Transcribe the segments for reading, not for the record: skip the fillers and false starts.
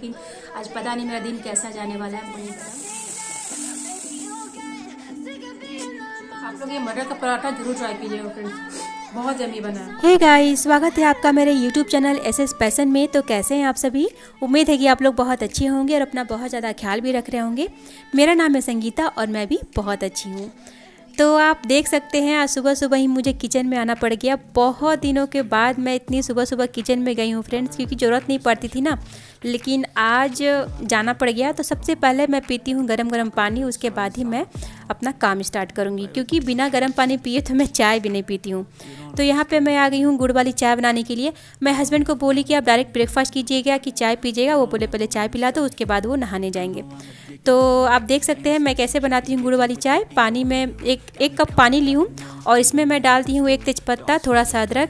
लेकिन आज पता नहीं मेरा दिन कैसा जाने वाला है, मुझे नहीं पता। आप लोग ये मटर का पराठा जरूर ट्राई कीजिएगा फ्रेंड्स, बहुत यम्मी बना है। हे गाइस, स्वागत है आपका मेरे YouTube चैनल SS पैशन में। तो कैसे हैं आप सभी? उम्मीद है कि आप लोग बहुत अच्छे होंगे और अपना बहुत ज़्यादा ख्याल भी रख रहे होंगे। मेरा नाम है संगीता और मैं भी बहुत अच्छी हूँ। तो आप देख सकते हैं आज सुबह सुबह ही मुझे किचन में आना पड़ गया। बहुत दिनों के बाद मैं इतनी सुबह सुबह किचन में गई हूँ फ्रेंड्स, क्योंकि ज़रूरत नहीं पड़ती थी ना, लेकिन आज जाना पड़ गया। तो सबसे पहले मैं पीती हूँ गरम गरम पानी, उसके बाद ही मैं अपना काम स्टार्ट करूँगी, क्योंकि बिना गर्म पानी पिए तो मैं चाय भी नहीं पीती हूँ। तो यहाँ पे मैं आ गई हूँ गुड़ वाली चाय बनाने के लिए। मैं हस्बैंड को बोली कि आप डायरेक्ट ब्रेकफास्ट कीजिएगा कि चाय पीजिएगा। वो बोले पहले चाय पिला दो, उसके बाद वो नहाने जाएंगे। तो आप देख सकते हैं मैं कैसे बनाती हूँ गुड़ वाली चाय। पानी में एक कप पानी ली हूँ और इसमें मैं डालती हूँ 1 तेजपत्ता, थोड़ा सा अदरक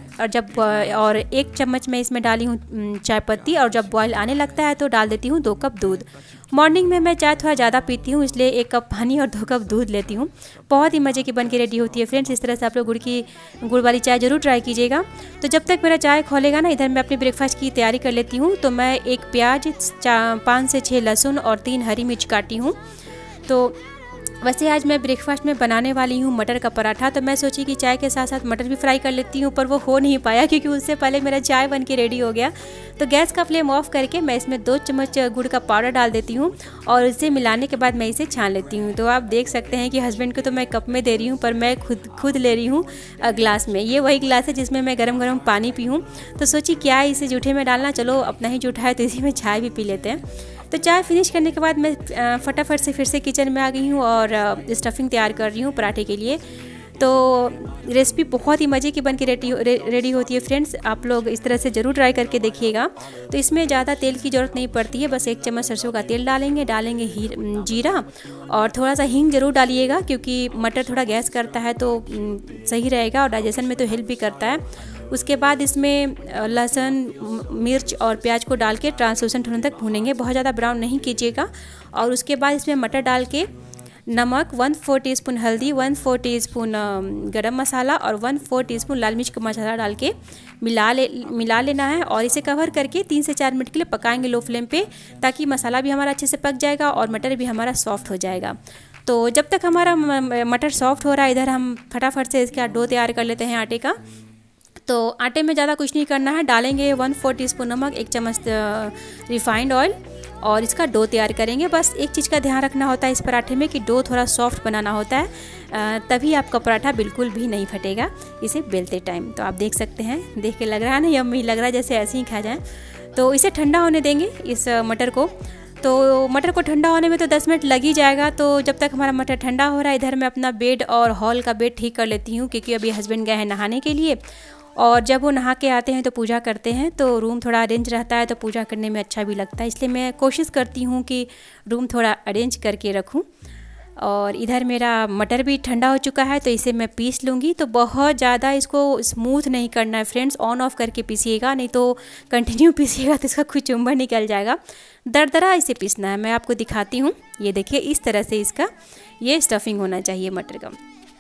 और 1 चम्मच मैं इसमें डाली हूँ चाय पत्ती। और जब बॉयल आने लगता है तो डाल देती हूँ 2 कप दूध। मॉर्निंग में मैं चाय थोड़ा ज़्यादा पीती हूँ, इसलिए 1 कप पानी और 2 कप दूध लेती हूँ। बहुत ही मज़े की बन के रेडी होती है फ्रेंड्स। इस तरह से आप लोग गुड़ वाली चाय ज़रूर ट्राई कीजिएगा। तो जब तक मेरा चाय खोलेगा ना, इधर मैं अपने ब्रेकफास्ट की तैयारी कर लेती हूँ। तो मैं 1 प्याज, 5 से 6 लहसुन और 3 हरी मिर्च काटी हूँ। तो वैसे आज मैं ब्रेकफास्ट में बनाने वाली हूँ मटर का पराठा। तो मैं सोची कि चाय के साथ साथ मटर भी फ्राई कर लेती हूँ, पर वो हो नहीं पाया क्योंकि उससे पहले मेरा चाय बन के रेडी हो गया। तो गैस का फ्लेम ऑफ करके मैं इसमें 2 चम्मच गुड़ का पाउडर डाल देती हूँ और इसे मिलाने के बाद मैं इसे छान लेती हूँ। तो आप देख सकते हैं कि हस्बैंड को तो मैं कप में दे रही हूँ, पर मैं खुद ले रही हूँ ग्लास में। ये वही ग्लास है जिसमें मैं गरम गरम पानी पी हूँ। तो सोची क्या है इसे जूठे में डालना, चलो अपना ही जूठा है तो इसी में चाय भी पी लेते हैं। तो चाय फिनिश करने के बाद मैं फटाफट से फिर से किचन में आ गई हूँ और स्टफिंग तैयार कर रही हूँ पराठे के लिए। तो रेसिपी बहुत ही मज़े की बन के रेडी होती है फ्रेंड्स। आप लोग इस तरह से ज़रूर ट्राई करके देखिएगा। तो इसमें ज़्यादा तेल की ज़रूरत नहीं पड़ती है, बस 1 चम्मच सरसों का तेल डालेंगे जीरा और थोड़ा सा हींग ज़रूर डालिएगा, क्योंकि मटर थोड़ा गैस करता है तो सही रहेगा और डाइजेशन में तो हेल्प भी करता है। उसके बाद इसमें लहसुन, मिर्च और प्याज को डाल के ट्रांसलूसेंट होने तक भूनेंगे, बहुत ज़्यादा ब्राउन नहीं कीजिएगा। और उसके बाद इसमें मटर डाल के नमक, 1/4 टीस्पून हल्दी, 1/4 टीस्पून गरम मसाला और 1/4 टीस्पून लाल मिर्च का मसाला डाल के मिला लेना है। और इसे कवर करके 3 से 4 मिनट के लिए पकाएंगे लो फ्लेम पे, ताकि मसाला भी हमारा अच्छे से पक जाएगा और मटर भी हमारा सॉफ्ट हो जाएगा। तो जब तक हमारा मटर सॉफ्ट हो रहा है, इधर हम फटाफट से इसका डो तैयार कर लेते हैं आटे का। तो आटे में ज़्यादा कुछ नहीं करना है, डालेंगे 1/4 टीस्पून नमक, 1 चम्मच रिफाइंड ऑयल और इसका डो तैयार करेंगे। बस एक चीज़ का ध्यान रखना होता है इस पराठे में कि डो थोड़ा सॉफ्ट बनाना होता है, तभी आपका पराठा बिल्कुल भी नहीं फटेगा इसे बेलते टाइम। तो आप देख सकते हैं, देख के लग रहा है ना यम्मी, लग रहा है जैसे ऐसे ही खा जाए। तो इसे ठंडा होने देंगे इस मटर को। तो मटर को ठंडा होने में तो 10 मिनट लग ही जाएगा। तो जब तक हमारा मटर ठंडा हो रहा है, इधर मैं अपना बेड और हॉल का बेड ठीक कर लेती हूँ, क्योंकि अभी हस्बैंड गए हैं नहाने के लिए और जब वो नहा के आते हैं तो पूजा करते हैं। तो रूम थोड़ा अरेंज रहता है तो पूजा करने में अच्छा भी लगता है, इसलिए मैं कोशिश करती हूँ कि रूम थोड़ा अरेंज करके रखूँ। और इधर मेरा मटर भी ठंडा हो चुका है, तो इसे मैं पीस लूँगी। तो बहुत ज़्यादा इसको स्मूथ नहीं करना है फ्रेंड्स, ऑन ऑफ करके पीसिएगा, नहीं तो कंटिन्यू पीसिएगा तो इसका कुछ चुम्बर निकल जाएगा। दरदरा इसे पीसना है। मैं आपको दिखाती हूँ, ये देखिए इस तरह से इसका ये स्टफिंग होना चाहिए मटर का।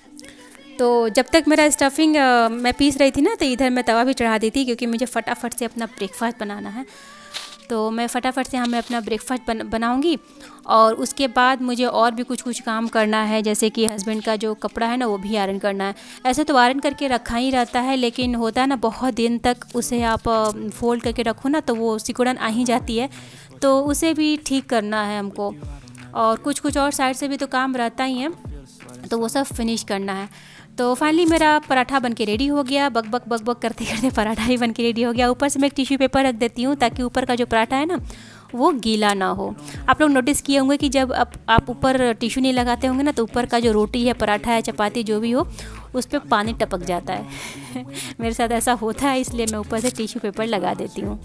तो जब तक मेरा स्टफिंग मैं पीस रही थी ना, तो इधर मैं तवा भी चढ़ा दी थी, क्योंकि मुझे फटाफट से अपना ब्रेकफास्ट बनाना है। तो मैं फटाफट से मैं अपना ब्रेकफास्ट बनाऊंगी और उसके बाद मुझे और भी कुछ काम करना है, जैसे कि हस्बैंड का जो कपड़ा है ना वो भी आयरन करना है। ऐसे तो आयरन करके रखा ही रहता है, लेकिन होता है ना बहुत दिन तक उसे आप फोल्ड करके रखो ना तो वो सिकुड़न आ ही जाती है, तो उसे भी ठीक करना है हमको। और कुछ और साइड से भी तो काम रहता ही है, तो वो सब फिनिश करना है। तो फाइनली मेरा पराठा बन के रेडी हो गया। बक बक करते करते पराठा ही बन के रेडी हो गया। ऊपर से मैं एक टिश्यू पेपर रख देती हूँ, ताकि ऊपर का जो पराठा है ना वो गीला ना हो। आप लोग नोटिस किए होंगे कि जब आप ऊपर टिश्यू नहीं लगाते होंगे ना, तो ऊपर का जो रोटी है, पराठा है, चपाती जो भी हो, उस पर पानी टपक जाता है। मेरे साथ ऐसा होता है, इसलिए मैं ऊपर से टिश्यू पेपर लगा देती हूँ।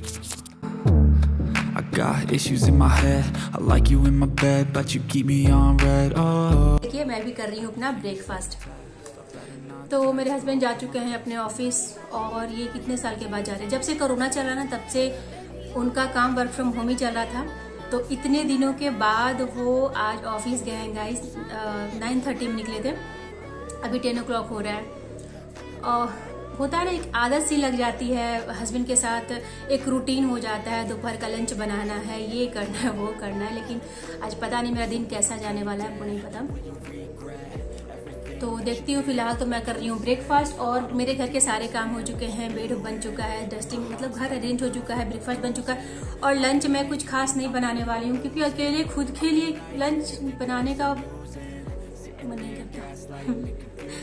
देखिए मैं भी कर रही हूँ अपना ब्रेकफास्ट। तो मेरे हस्बैंड जा चुके हैं अपने ऑफिस, और ये कितने साल के बाद जा रहे हैं। जब से कोरोना चला ना, तब से उनका काम वर्क फ्रॉम होम ही चला था। तो इतने दिनों के बाद वो आज ऑफिस गए हैं गाइस। 9:30 में निकले थे, अभी 10 o'clock हो रहा है। और होता है ना, एक आदत सी लग जाती है हस्बैंड के साथ, एक रूटीन हो जाता है, दोपहर का लंच बनाना है, ये करना है, वो करना है। लेकिन आज पता नहीं मेरा दिन कैसा जाने वाला है, आपको नहीं पता। तो देखती हूँ। फिलहाल तो मैं कर रही हूँ ब्रेकफास्ट और मेरे घर के सारे काम हो चुके हैं। बेड बन चुका है, डस्टिंग मतलब घर अरेंज हो चुका है, ब्रेकफास्ट बन चुका है और लंच में कुछ खास नहीं बनाने वाली हूँ क्योंकि अकेले खुद के लिए लंच बनाने का मन नहीं करता।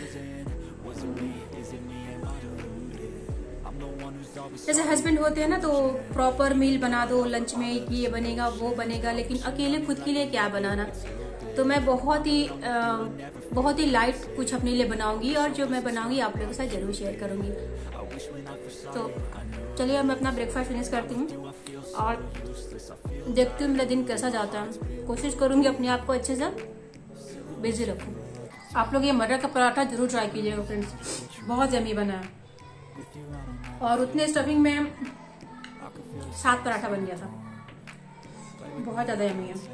जैसे हस्बैंड होते हैं ना तो प्रॉपर मील बना दो, लंच में ये बनेगा वो बनेगा, लेकिन अकेले खुद के लिए क्या बनाना। तो मैं बहुत ही लाइट कुछ अपने लिए बनाऊंगी और जो मैं बनाऊंगी आप लोगों के साथ जरूर शेयर करूंगी। तो चलिए मैं अपना ब्रेकफास्ट फिनिश करती हूँ और देखती हूँ मेरा दिन कैसा जाता है। कोशिश करूंगी अपने आप को अच्छे से बिजी रखूँ। आप लोग ये मटर का पराठा जरूर ट्राई कीजिएगा फ्रेंड्स, बहुत यम्मी बना है और उतने स्टफिंग में 7 पराठा बन गया था, बहुत ज्यादा यम्मी है।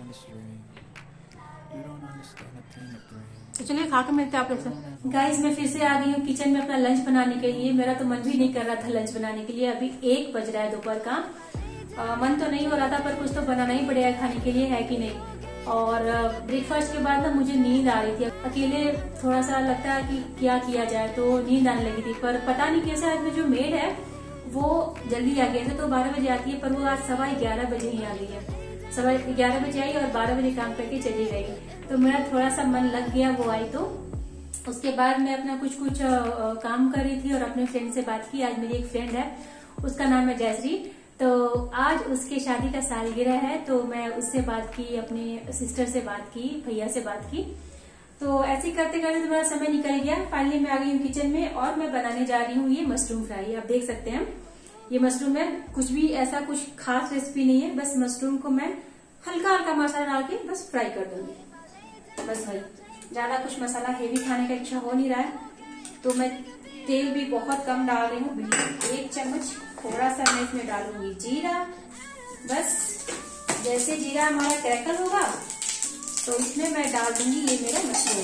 तो चलिए खा के मिलते हैं आप लोग से। गाइस मैं फिर से आ गई हूँ किचन में अपना लंच बनाने के लिए। मेरा तो मन भी नहीं कर रहा था लंच बनाने के लिए, अभी 1 बज रहा है दोपहर का। मन तो नहीं हो रहा था पर कुछ तो बनाना ही पड़ेगा खाने के लिए, है कि नहीं। और ब्रेकफास्ट के बाद ना मुझे नींद आ रही थी, अकेले थोड़ा सा लगता है कि क्या किया जाए, तो नींद आने लगी थी। पर पता नहीं कैसे आज जो मेड है वो जल्दी आ गई थी, तो 12 बजे आती है पर वो आज 11:15 बजे ही आ गई है। 11:15 बजे आई और 12 बजे काम करके चली गई। तो मेरा थोड़ा सा मन लग गया वो आई तो। उसके बाद मैं अपना कुछ काम कर रही थी और अपने फ्रेंड से बात की। आज मेरी एक फ्रेंड है, उसका नाम है जयश्री, तो आज उसके शादी का सालगिरह है, तो मैं उससे बात की, अपने सिस्टर से बात की, भैया से बात की। तो ऐसे करते करते तो मेरा समय निकल गया। फाइनली मैं आ गई हूँ किचन में और मैं बनाने जा रही हूँ ये मशरूम फ्राई। आप देख सकते हैं ये मशरूम है, कुछ भी ऐसा कुछ खास रेसिपी नहीं है, बस मशरूम को मैं हल्का हल्का मसाला डाल के बस फ्राई कर दूंगी। बस भाई ज्यादा कुछ मसाला हेवी खाने का इच्छा हो नहीं रहा है, तो मैं तेल भी बहुत कम डाल रही हूँ, बिल्कुल 1 चम्मच। थोड़ा सा मैं इसमें डालूंगी जीरा। बस जैसे जीरा हमारा क्रैकल होगा तो इसमें मैं डाल दूंगी ये मेरा मशरूम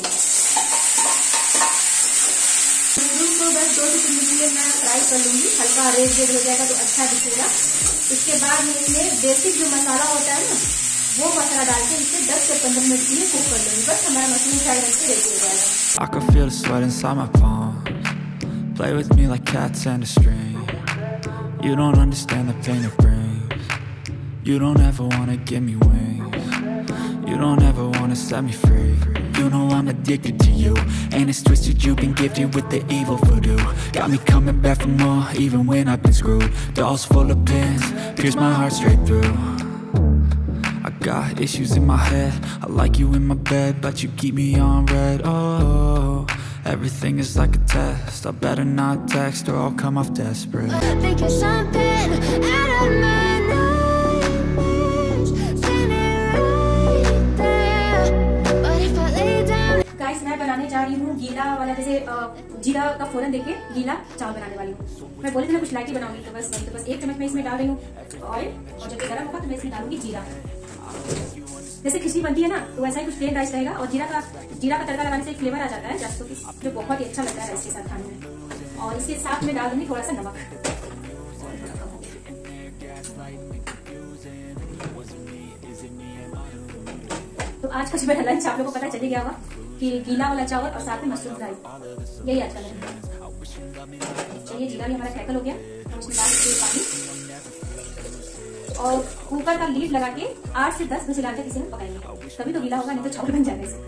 को बस 2 से 3 मिनट मैं फ्राई कर लूंगी। हल्का रेड हो जाएगा तो अच्छा दिखेगा। इसके बाद मैं इसमें बेसिक जो मसाला होता है ना वो मसाला डाल के इसे 10 से 15 मिनट के लिए कुक कर लूंगी। बस हमारा मशरूम फ्राई बनके रेडी हो जाएगा। I can feel the sweat inside my palms. Play with me like cats and a string. You don't understand the pain it brings. You don't ever wanna give me wings. You don't ever wanna set me free. You know I'm addicted to you, and it's twisted, you've been gifted with the evil voodoo. Got me coming back for more, even when I've been screwed. Dolls full of pins, pierce my heart straight through. I got issues in my head, I like you in my bed, but you keep me on red. Oh, everything is like a test, I better not text or I'll come off desperate. I think you're something out of my nightmares, standing right there, but if I lay down. Guys मैं बनाने जा रही हूँ गीला वाला, जैसे जीरा का फोरन देके गीला चावल बनाने वाली हूँ। मैं बोली थी ना कुछ लाइट ही बनाऊंगी, तो बस 1 चम्मच मैं इसमें डाल रही हूँ ऑयल, और जब गर्म होगा तो मैं इसमें डालूंगी जीरा। जैसे खिचड़ी बनती है ना तो वैसा ही कुछ प्लेन राइस रहेगा, और जीरा का तड़का लगाने से एक फ्लेवर आ जाता है जो बहुत ही अच्छा लगता है राइस के साथ खाने में। और इसके साथ में डाल दूंगी थोड़ा सा नमक। तो आज का जो मेरा लंच आप लोगों को पता चल गया होगा कि गीला वाला चावल और साथ में मशरूम फ्राई, यही आज का लंच है। चलिए जीरा भी हमारा क्रैकल हो गया, हम इसमें डाल देंगे पानी और कुकर का लीड लगा के 8 से 10 विजिल तक इसे हम पकाएंगे, तभी तो गीला होगा, नहीं तो चावल बन जाएगा इसे।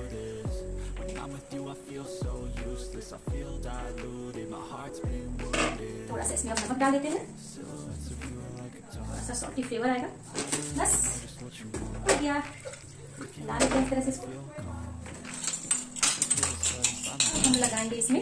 थोड़ा सा इसमें अब नमक डाल देते हैं, थोड़ा सा सॉल्टी फ्लेवर आएगा। बस हो गया, ला लेते हैं इस तरह से इसको। हम लगाएंगे इसमें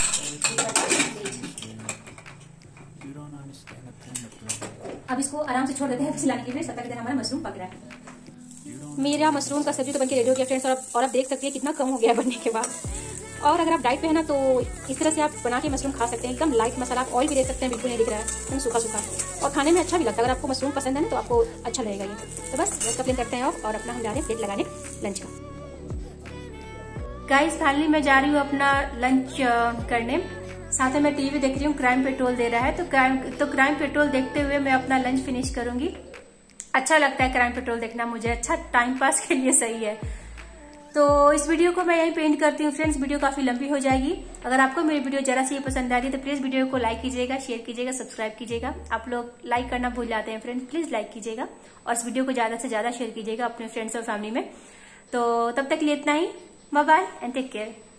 अब इसको आराम से छोड़ देते हैं सिलाने के लिए, तब तक हमारा मशरूम पक रहा है। मेरा मशरूम का सब्जी तो बनके रेडी हो गया फ्रेंड्स, और आप देख सकते हैं कितना कम हो गया बनने के बाद। और अगर आप डाइट पे है ना तो इस तरह से आप बना के मशरूम खा सकते हैं, एकदम लाइट मसाला। आप ऑयल भी दे सकते हैं, बिल्कुल नहीं दिख रहा है, एकदम सूखा सूखा, और खाने में अच्छा भी लगता है। अगर आपको मशरूम पसंद है ना तो आपको अच्छा लगेगा ये। तो बस गैस का फ्लेम करते हैं और अपना हम जा रहे हैं प्लेट लगाने लंच का। गाइस फाइनली मैं जा रही हूँ अपना लंच करने। साथ में मैं टीवी देख रही हूँ, क्राइम पेट्रोल दे रहा है, तो क्राइम पेट्रोल देखते हुए मैं अपना लंच फिनिश करूंगी। अच्छा लगता है क्राइम पेट्रोल देखना मुझे, अच्छा टाइम पास के लिए सही है। तो इस वीडियो को मैं यहीं पे एंड करती हूँ फ्रेंड्स, वीडियो काफी लंबी हो जाएगी। अगर आपको मेरी वीडियो जरा सी पसंद आ रही है तो प्लीज वीडियो को लाइक कीजिएगा, शेयर कीजिएगा, सब्सक्राइब कीजिएगा। आप लोग लाइक करना भूल जाते हैं फ्रेंड्स, प्लीज लाइक कीजिएगा और इस वीडियो को ज्यादा से ज्यादा शेयर कीजिएगा अपने फ्रेंड्स और फैमिली में। तो तब तक के लिए इतना ही, bye bye and take care.